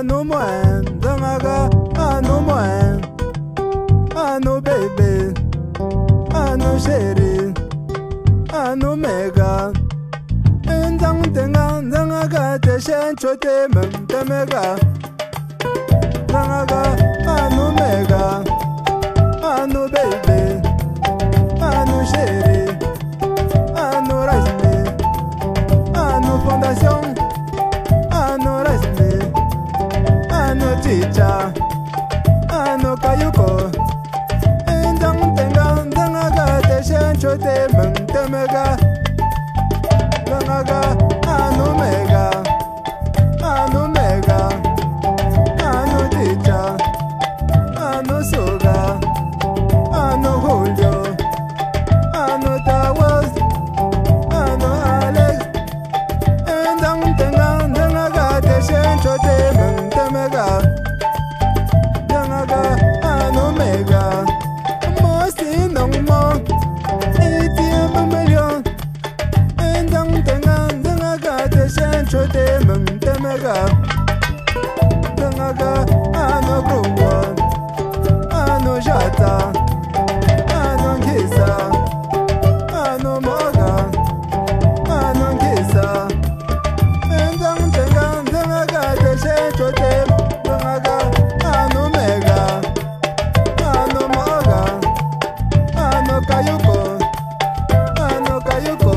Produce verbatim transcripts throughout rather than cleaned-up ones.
anu moen, dangaga, anu moen, anu baby, anu chéri, anu mega. Dang dang dangaga, te shen chote men te mega. Dangaga, anu mega, anu baby, anu chéri, anu rasmi, anu fondation, anu rasmi, anu chicha, anu kayuko. Dang dang dangaga, te shen chote men te mega. Dangaga, anu mega, anu mega, anu chicha, anu suga, anu Julio, anu Tawaz, anu Alex. Dang dang dangaga, te shen chote men te mega. Dangaga, anu mega, mosti nong mo, eighteen million. Dang dang dangaga, te shen chote men te mega. Dangaga, anu Grumwa, anu Jata, anu Kisa, anu Moga, anu Kisa. Dang dang dangaga, te shen chote, dangaga, anu Mega, anu Moga, anu Kayuko, anu Kayuko.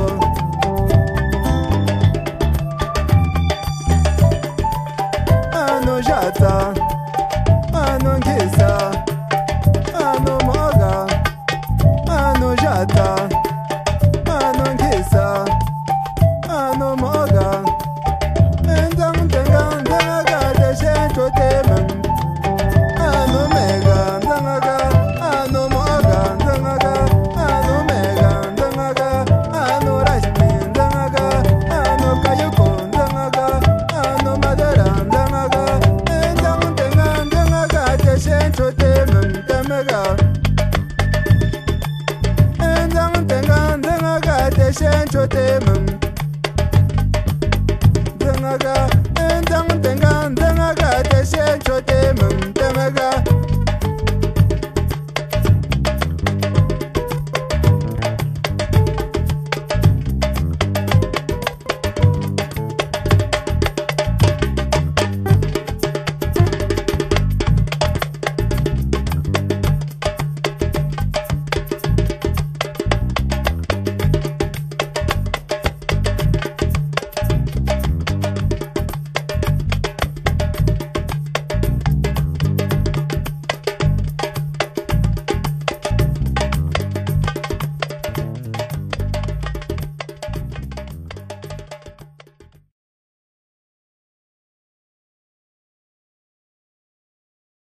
Anu Jata, anu Kisa, anu Moga, anu Jata, anu Kisa, anu Moga. Dang dang dangaga, te shen chote men. Anu Mega, dangaga, anu Moga, dangaga, anu Mega, dangaga, anu Rasmi, dangaga, anu Kayuko, dangaga, anu Madara, dangaga. Dang dang dangaga, te shen chote men te mega. Dang dang dangaga, te shen chote men. Dangaga, dang dang dangaga, te shen chote men.